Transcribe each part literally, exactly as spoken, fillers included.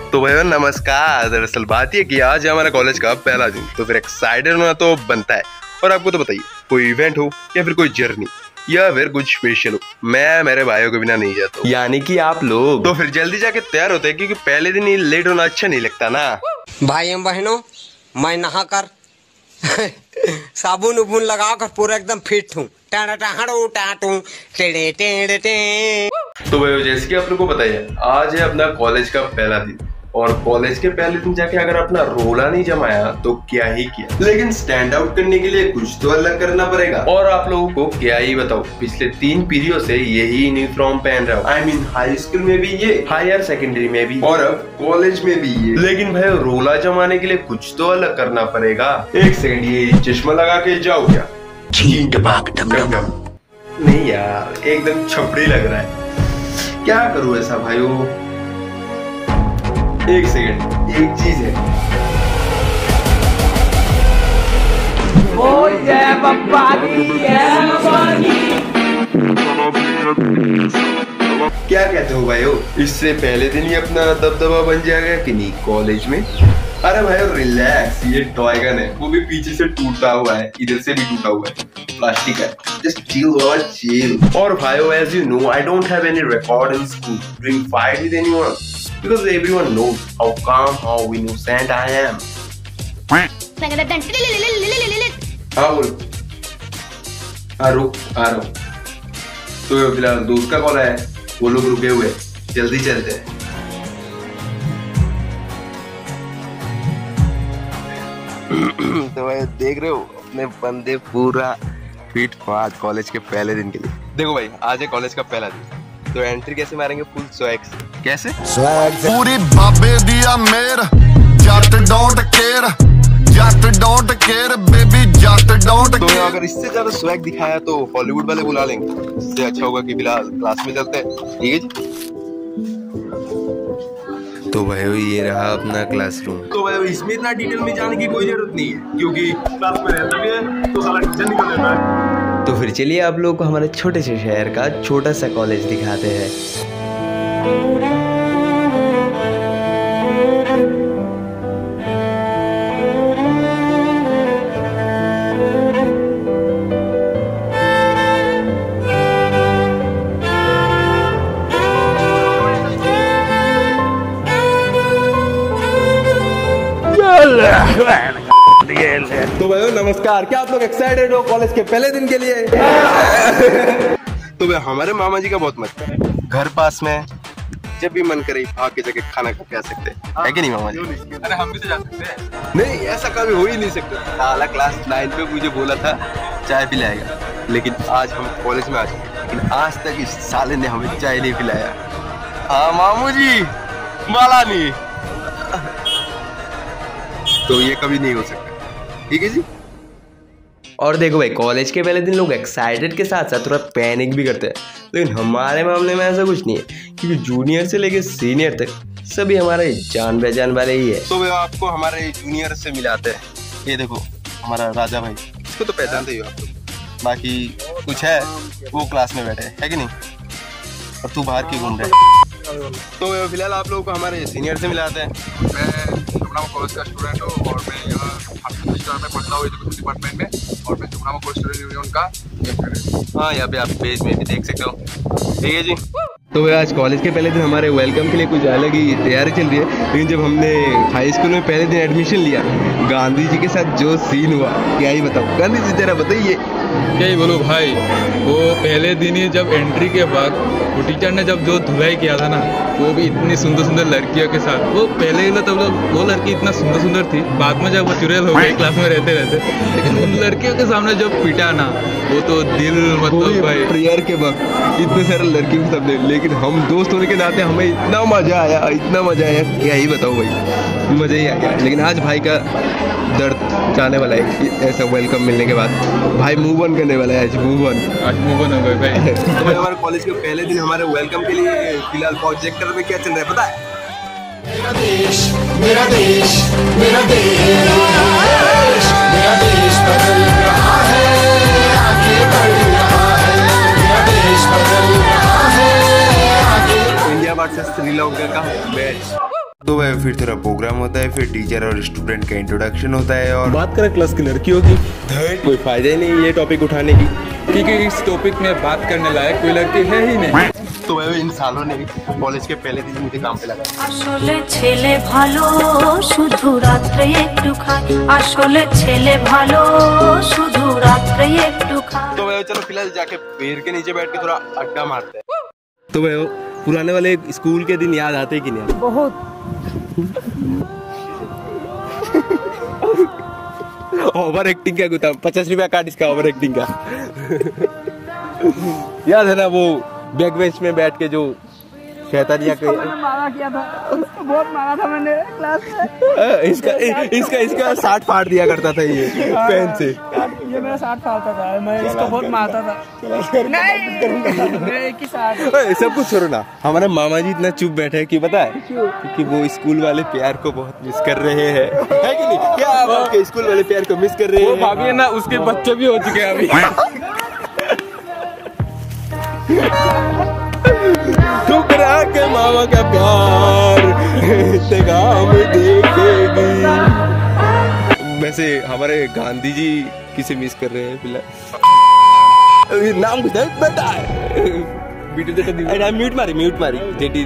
तो भैया नमस्कार। दरअसल बात ये कि आज हमारा कॉलेज का पहला दिन, तो फिर एक्साइटेड होना तो बनता है। और आपको तो बताइए, कोई इवेंट हो या फिर कोई जर्नी या फिर कुछ स्पेशल हो, मैं मेरे भाइयों के बिना नहीं जाता, यानी कि आप लोग। तो फिर जल्दी जाके तैयार होते हैं, क्योंकि पहले दिन ही लेट होना अच्छा नहीं लगता ना। भाइयों बहनों, मैं नहा कर साबुन उबुन लगा कर पूरा एकदम फिट हूँ। तो भाई जैसे कि आप लोगों को पता है, आज है अपना कॉलेज का पहला दिन, और कॉलेज के पहले दिन जाके अगर अपना रोला नहीं जमाया तो क्या ही किया। लेकिन स्टैंड आउट करने के लिए कुछ तो अलग करना पड़ेगा। और आप लोगों को क्या ही बताओ, पिछले तीन पीढ़ियों से यही यूनिफॉर्म पहन रहा हूँ। आई मीन हाई स्कूल में भी ये, हायर सेकेंडरी में भी, और अब कॉलेज में भी ये। लेकिन भाई रोला जमाने के लिए कुछ तो अलग करना पड़ेगा। एक सेकंड, ये चश्मा लगा के जाओ क्या? नहीं यार, एकदम छपड़ी लग रहा है। क्या करूँ ऐसा भाइयों? एक सेकंड, एक चीज है। ओ जय बप्पा दी, जय बप्पा दी। क्या कहते हो भाइयों, इससे पहले दिन ही अपना दबदबा बन जाएगा कि नहीं कॉलेज में? अरे भाई रिलैक्स, ये टॉय गन है, वो भी पीछे से टूटा हुआ है, इधर से भी टूटा हुआ है, प्लास्टिक है। Just chill और chill। और भाइयों, as you know, I don't have any record in school doing fight with anyone, because everyone knows how calm, how innocent I am। हाँ बोल। हाँ रुक, आ रहा हूँ। तो फिलहाल दोस्त का कॉल है, वो लोग रुके हुए, जल्दी चलते हैं। तो भाई देख रहे हो, अपने बंदे पूरा फिट हो आज कॉलेज के पहले दिन के लिए। देखो भाई, आज है कॉलेज का पहला दिन, तो एंट्री कैसे मारेंगे? फुल स्वैग से। कैसे? स्वैग पूरी बाबे दिया मेर, Jatt don't care, Jatt don't care baby, Jatt don't care. तो अगर इससे ज्यादा स्वैग दिखाया तो हॉलीवुड वाले बुला लेंगे। इससे अच्छा होगा कि फिलहाल क्लास में चलते हैं, ठीक है जी? तो भाई ये रहा अपना क्लासरूम। तो भाई इसमें इतना डिटेल में जाने की कोई जरूरत नहीं है, क्योंकि क्लास में रहता भी है तो सारा टीचर निकल लेता है। तो फिर चलिए आप लोगों को हमारे छोटे से शहर का छोटा सा कॉलेज दिखाते हैं। तो भाई नमस्कार, क्या आप लोग एक्साइटेड हो कॉलेज के पहले दिन के लिए? तो भाई हमारे मामा जी का बहुत मत है, घर पास में, जब भी मन करे भाग के जाके खाना खा के आ सकते हैं, है कि नहीं मामा जी? अरे हम भी तो जा सकते हैं। नहीं, ऐसा कभी हो ही नहीं सकता। साला क्लास नाइन पे मुझे बोला था चाय पिलाएगा, लेकिन आज हम कॉलेज में आ चुके, लेकिन आज तक इस साले ने हमें चाय नहीं पिलाया। हाँ मामू जी, माला नहीं। तो ये कभी नहीं हो सकता, ठीक है जी? और देखो भाई, कॉलेज के पहले दिन लोग एक्साइटेड के साथ साथ थोड़ा पैनिक भी करते हैं, लेकिन हमारे मामले में ऐसा कुछ नहीं है, क्योंकि जूनियर से लेके सीनियर तक सभी हमारे जान पहचान वाले ही है। तो भाई आपको हमारे जूनियर से मिलाते हैं। ये देखो हमारा राजा भाई, इसको तो पहचानते ही हो आप लोग। बाकी कुछ है, वो क्लास में बैठे है कि नहीं, और तू बाहर की घूम रहे है। तो फिलहाल आप लोगों को हमारे सीनियर से मिलाते हैं। मैं जमुनामुख कॉलेज का स्टूडेंट हूँ, और मैं यहाँ में पढ़ता हूँ एजुकेशन डिपार्टमेंट में, और मैं जमुनामुख कॉलेज स्टूडेंट यूनियन का मेंबर। हाँ, यहाँ पे आप पेज में भी देख सकते हो, ठीक है जी? तो भाई आज कॉलेज के पहले दिन हमारे वेलकम के लिए कुछ अलग ही तैयारी चल रही है, लेकिन जब हमने हाई स्कूल में पहले दिन एडमिशन लिया, गांधी जी के साथ जो सीन हुआ, क्या ही बताओ। गांधी जी जरा बताइए। क्या ही बोलो भाई, वो पहले दिन ही जब एंट्री के बाद वो टीचर ने जब जो धुलाई किया था ना, वो भी इतनी सुंदर सुंदर लड़कियों के साथ। वो पहले तब लोग वो लड़की इतना सुंदर सुंदर थी, बाद में जब वो चुड़ैल हो गई क्लास में रहते रहते, लेकिन उन लड़कियों के सामने जब पिटा ना, वो तो दिल मतलब भाई प्रेयर के वक्त इतने सारे लड़कियों के सामने, लेकिन हम दोस्त होने के नाते हमें इतना मजा आया, इतना मजा आया, क्या ही बताओ भाई, मजा ही आ गया। लेकिन आज भाई का दर्द जाने वाला है, ऐसा वेलकम मिलने के बाद भाई मूव ऑन करने वाला है। आज मूव ऑन आज मूव ऑन हो गए भाई। तो भाई हमारे कॉलेज के पहले दिन हमारे वेलकम के लिए फिलहाल प्रोजेक्टर में क्या चल रहा है पता है? मेरा देश, मेरा देश, मेरा देश, मेरा देश बदल रहा है, आगे बढ़ रहा है, मेरा देश बदल रहा है, आगे। इंडिया वर्सेस श्रीलंका का मैच तो वह फिर थोड़ा प्रोग्राम होता है, फिर टीचर और स्टूडेंट का इंट्रोडक्शन होता है और बात करें क्लास की लड़कियों की, कोई फायदा ही नहीं ये टॉपिक उठाने की, क्योंकि इस टॉपिक में बात करने लायक कोई लड़की है ही नहीं। तो वह इन सालों ने कॉलेज के पहले दिन मुझे काम पे लगा। आसले छेले भालो शुधु रात्रे एकटू खाय, आसले छेले भालो शुधु रात्रे एकटू खाय। तो वह चलो फिलहाल जाके पेड़ के नीचे बैठ के थोड़ा अड्डा मारते हैं। तो वह पुराने वाले स्कूल के दिन याद आते कि नहीं? बहुत। ओवर एक्टिंग क्या गुता, पचास रुपया काट इसका ओवर एक्टिंग का। याद है ना वो बैक बेंच में बैठ के जो शैतानिया के मारा किया था, उसको बहुत मारा था मैंने क्लास में। इसका इसका इसका साठ फाड़ दिया करता था ये पेन से। ये मेरा साठ फाड़ता था, मैं इसको बहुत मारता था। नहीं, सब कुछ छोड़ो ना, हमारे मामा जी इतना चुप बैठे हैं कि पता है क्योंकि वो स्कूल वाले प्यार को बहुत मिस कर रहे हैं, है कि नहीं? क्या आप आपके स्कूल वाले प्यार को मिस कर रहे हैं? भाभी है ना, उसके बच्चे भी हो चुके हैं अभी। ठुकरा के मामा का प्यार इंतकाम देखेगी। वैसे हमारे गांधी जी किसे मिस कर रहे हैं फिलहाल? नाम कुछ बता है। म्यूट मारी म्यूट मारी जेटी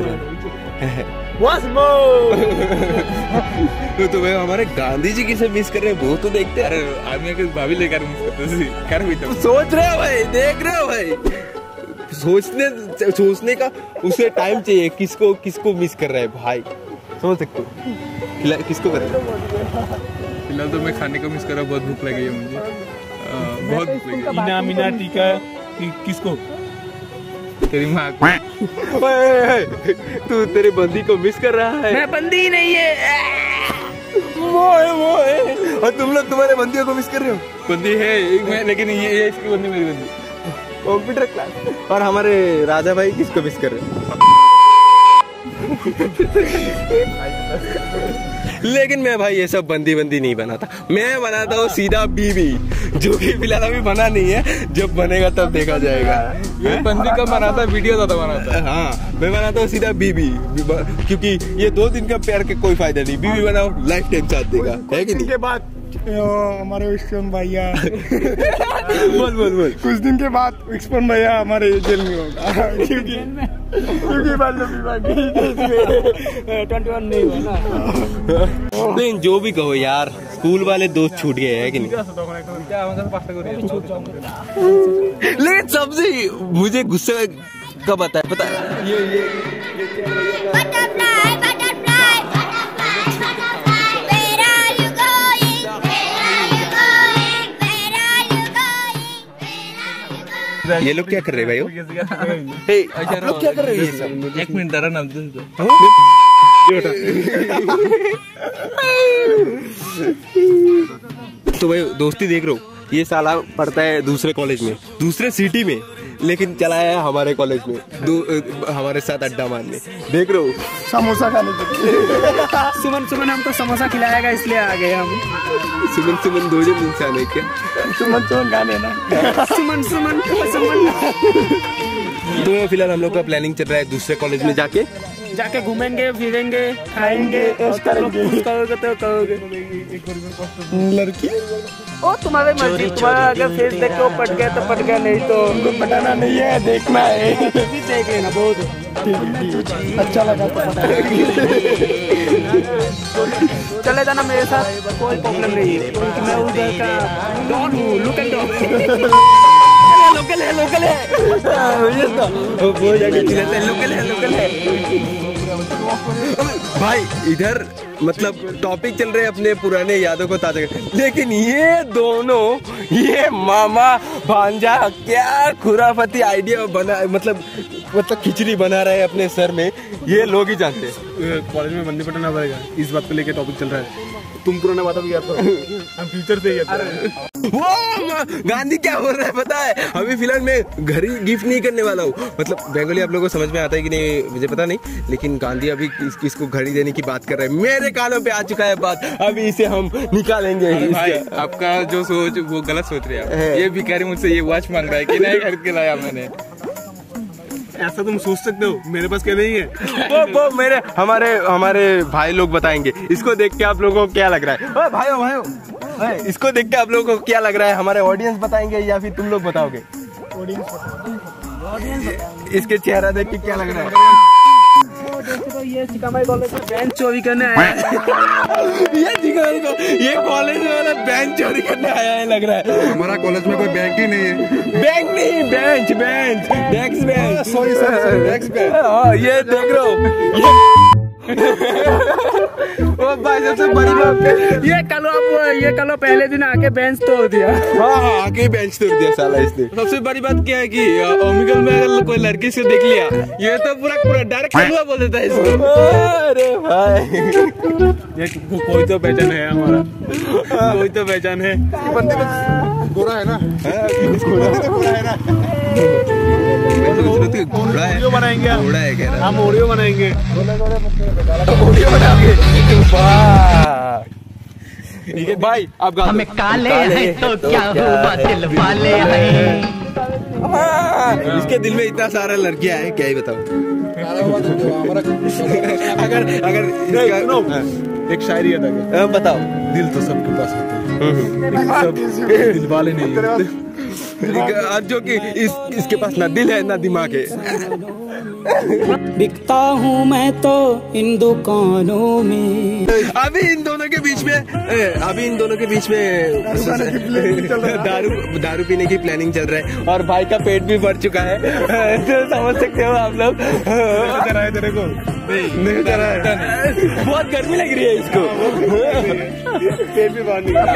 तो तो वह हमारे गांधी जी किसे मिस कर रहे हैं वो तो देखते हैं। अरे आदमी के भाभी लेकर मिस करते कर भी तो सोच रहे हो भाई, देख रहे हो भाई, सोचने सोचने का उसे टाइम चाहिए किसको किसको मिस कर रहा है भाई, समझ सकते हो किसको कर रहा है? फिलहाल तो मैं खाने को मिस कर रहा हूँ, बहुत भूख लगी है मुझे, आ, बहुत भूख लगी है। मीना मीना टीका कि, किसको? तेरी माँ को। तू तेरे बंदी को मिस कर रहा है? मैं बंदी ही नहीं है, वो है वो है। और तुम लोग तुम्हारे बंदियों को मिस कर रहे हो? बंदी है एक मैं, लेकिन ये, ये इसकी बंदी मेरी बंदी। Computer class. और हमारे राजा भाई किसको मिस कर रहे हैं? लेकिन मैं भाई ये सब बंदी बंदी नहीं बनाता, मैं बनाता हूँ सीधा बीबी, जो कि फिलहाल अभी बना नहीं है, जब बनेगा तब देखा जाएगा। ये बंदी कब बनाता है? वीडियो ज्यादा बनाता है। हाँ मैं बनाता हूँ सीधा बीबी, क्योंकि ये दो दिन का प्यार के कोई फायदा नहीं, बीबी बनाओ लाइफ टाइम साथ देगा, है कि नहीं? के बाद हमारे विक्सपन भैया बोल बोल बोल कुछ दिन के बाद विक्सपन भैया हमारे जेल में होगा, क्योंकि क्योंकि ट्वेंटी वन नहीं हुआ ना। लेकिन जो भी कहो यार, स्कूल वाले दोस्त छूट गए हैं कि नहीं? लेकिन सबसे मुझे गुस्से कब आता है पता है? ये ये ये लोग क्या कर रहे हैं भाई? आप लोग क्या कर रहे हैं? एक मिनट डरा ना। तो भाई दोस्ती देख रहे हो, ये साला पढ़ता है दूसरे कॉलेज में, दूसरे सिटी में, लेकिन चला है हमारे कॉलेज में दो, हमारे साथ अड्डा मारने। देख रहे हो समोसा खाने के लिए। सुमन सुमन हमको समोसा खिलाएगा इसलिए आ गए हम। सुमन सुमन दो जन इंसान है क्या? सुमन सुमन गाने ना सुमन सुमन सुमन। तो फिलहाल हम लोग का प्लानिंग चल रहा है दूसरे कॉलेज में जाके जाके घूमेंगे फिरेंगे खाएंगे करोगे तो करोगे। लड़की ओ तुम्हारे मर्जी, तुम्हारा अगर फेस देख के पट गया तो पट गया, नहीं तो उनको पटाना नहीं है, देखना है। देख लेना बहुत अच्छा लगा तो चले जाना मेरे साथ, कोई प्रॉब्लम नहीं है, क्योंकि मैं उधर का डॉन हूँ, लुक एंड डॉन। लोकल है लोकल है वो जाके लोकल है लोकल है भाई। इधर मतलब टॉपिक चल रहे अपने पुराने यादों को ताजा कर, लेकिन ये दोनों ये मामा भांजा क्या खुराफती आइडिया बना, मतलब मतलब खिचड़ी बना रहे हैं अपने सर में, ये लोग ही जानते हैं। कॉलेज में बंदी पटाना पड़ेगा, इस बात को लेके टॉपिक चल रहा है। तुम पुराना बात भी याद करो, हम फ्यूचर से याद करें। वो गांधी क्या बोल रहा है पता है? अभी फिलहाल मैं घर ही गिफ्ट नहीं करने वाला हूँ, मतलब बंगाली आप लोगों को समझ में आता है कि नहीं मुझे पता नहीं, लेकिन गांधी अभी किस किसको घड़ी देने की बात कर रहे हैं, मेरे कानों पे आ चुका है बात, अभी इसे हम निकालेंगे। भाई आपका जो सोच वो गलत सोच रहे हैं, ये भिखारी मुझसे ये वॉच मांग रहा है कि नहीं खरीद के लाया मैंने। ऐसा तुम सोच सकते हो, मेरे पास क्या नहीं है। वो वो मेरे हमारे हमारे भाई लोग बताएंगे। इसको देख के आप लोगों को क्या लग रहा है? ओए भाइयों भाइयों, ओए, इसको देख के आप लोगों को क्या लग रहा है? हमारे ऑडियंस बताएंगे या फिर तुम लोग बताओगे? इसके चेहरा देख के क्या लग रहा है? तो ये सिकामाई कॉलेज में बेंच चोरी करने आया है। ये सिकामाई को ये कॉलेज में वाला बेंच चोरी करने आया है लग रहा है। हमारा कॉलेज में कोई बैंक ही नहीं है। बैंक नहीं, bench bench desk bench. Sorry sir, desk bench. हाँ ये देख रहे हो। ओ भाई सबसे बड़ी बात ये कल आप ये कल पहले दिन आके बेंच तोड़ दिया। हाँ हाँ आके बेंच तोड़ दिया साला इसने। सबसे बड़ी बात क्या है कि ओमिकल में अगर कोई लड़की से देख लिया, ये तो पूरा पूरा डायरेक्ट कलुआ बोल देता है इसको। अरे भाई ये कोई तो पहचान है हमारा, कोई तो पहचान है। बंदे बस गोरा है ना, बंदे तो गोरा है ना। घोड़ा है, वीडियो बनाएंगे हम, घोड़ा है कह रहा। हम ऑडियो बनाएंगे। ऑडियो बनाओगे? वाह ठीक है भाई, आप गा दो। हमें काले हैं तो क्या हुआ, दिल वाले हैं। इसके दिल में इतना सारा लड़कियां हैं, क्या ही बताओ। अगर अगर सुनो, एक शायरी है, बताओ। दिल तो सबके पास होता है, सब दिल वाले नहीं होते। जो कि इस इसके पास ना दिल है ना दिमाग है। बिकता हूँ मैं तो इन दुकानों में। अभी इन दोनों के बीच में अभी इन दोनों के बीच में दारू दारू पीने की प्लानिंग चल रहा है और भाई का पेट भी भर चुका है। तो समझ सकते हो आप लोग। चला है तेरे को? नहीं चला है, बहुत गर्मी लग रही है इसको। पेट भी बाहर निकल।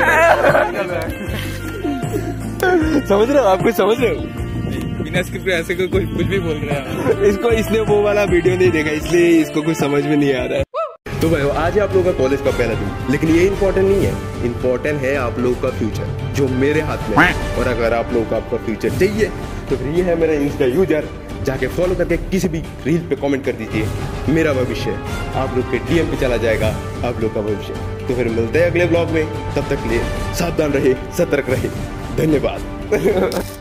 समझ रहे हो आप? कुछ समझ रहे हो? बिना स्क्रिप्ट पे ऐसे कोई कुछ भी बोल रहा है। इसको इसने वो वाला वीडियो नहीं देखा इसलिए इसको कुछ समझ में नहीं आ रहा है। तो भाई आज है आप लोगों का कॉलेज का पहला दिन, लेकिन ये इम्पोर्टेंट नहीं है। इम्पोर्टेंट है आप लोगों का फ्यूचर जो मेरे हाथ में है। और अगर आप लोगों को आपका फ्यूचर चाहिए तो फिर ये है मेरा इंस्टा यूजर, जाके फॉलो करके किसी भी रील पे कमेंट कर दीजिए मेरा भविष्य आप लोग के डीएम पे चला जाएगा, आप लोग का भविष्य। तो फिर मिलते हैं अगले ब्लॉग में, तब तक के लिए सावधान रहे, सतर्क रहे, धन्यवाद।